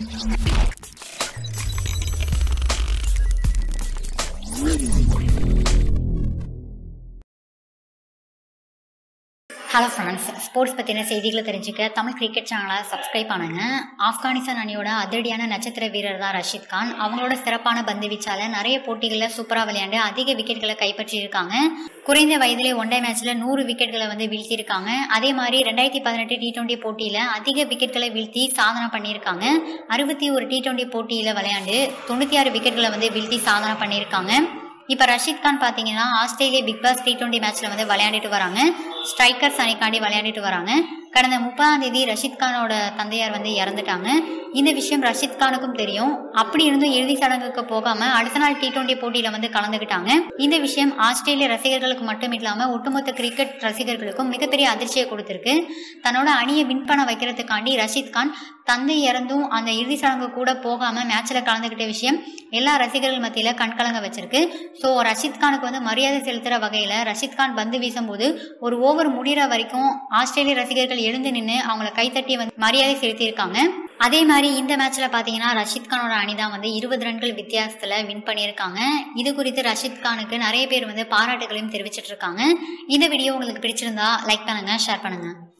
Hello friends, sports பற்றின செய்திகளை தெரிஞ்சுக்க தமிழ் கிரிக்கெட் சேனலை சப்ஸ்கிரைப் பண்ணுங்க. ஆப்கானிஸ்தான் அணியோட அதிரடியான நட்சத்திர வீரர் தான் ரஷீத் கான். அவங்களோட சிறப்பான பந்து வீச்சால நிறைய போட்டிகளில் சூப்பராக விளையாண்டு அதிக விக்கெட்களை கைப்பற்றியிருக்காங்க. குறைந்த வயதிலே ஒன்டே மேட்ச்சில் 100 விக்கெட்களை வீழ்த்தியிருக்காங்க. அதே மாதிரி 2018 T20 போட்டியில் அதிக விக்கெட்களை வீழ்த்தி சாதனை பண்ணியிருக்காங்க. 61 T20 போட்டியில் விளையாண்டு 96 விக்கெட்களை வீழ்த்தி சாதனை பண்ணியிருக்காங்க. இப்போ ரஷீத் கான் பார்த்தீங்கன்னா ஆஸ்திரேலியா பிக் பாஸ் T20 மேட்ச்சில் விளையாண்டுட்டு வராங்க. ஸ்ட்ரைக்கர்ஸ் அணிக்காண்டி விளையாண்டுட்டு வராங்க. கடந்த 30ஆம் தேதி ரஷீத் கானோட தந்தையார் இறந்துட்டாங்க. இந்த விஷயம் ரஷீத் கானுக்கும் தெரியும். அப்படி இருந்தும் இறுதி சடங்குக்கு போகாம அடுத்த நாள் T20 போட்டியில கலந்துக்கிட்டாங்க. இந்த விஷயம் ஆஸ்திரேலிய ரசிகர்களுக்கு மட்டும் இல்லாம ஒட்டுமொத்த கிரிக்கெட் ரசிகர்களுக்கும் மிகப்பெரிய அதிர்ச்சியை கொடுத்திருக்கு. தன்னோட அணியை வின் பண்ண வைக்கிறதுக்காண்டி ரஷீத் கான் தந்தை இறந்தும் அந்த இறுதி சடங்கு கூட போகாம மேட்ச்ல கலந்துக்கிட்ட விஷயம் எல்லா ரசிகர்கள் மத்தியில கண்கலங்க வச்சிருக்கு. ஸோ ரஷீத் கானுக்கு மரியாதை செலுத்துற வகையில ரஷீத் கான் பந்து வீசும்போது ஒரு ஓவர் முடிகிற வரைக்கும் ஆஸ்திரேலிய ரசிகர்கள் எழுந்து நின்று அவங்கள கைத்தட்டி மரியாதை செலுத்தியிருக்காங்க. அதே மாதிரி இந்த மேட்ச்ல பாத்தீங்கன்னா ரஷீத் கானோட அணிதான் 20 ரன்கள் வித்தியாசத்துல வின் பண்ணியிருக்காங்க. இது குறித்து ரஷீத் கானுக்கு நிறைய பேர் பாராட்டுகளையும் தெரிவிச்சிட்டு இருக்காங்க. இந்த வீடியோ உங்களுக்கு பிடிச்சிருந்தா லைக் பண்ணுங்க, ஷேர் பண்ணுங்க.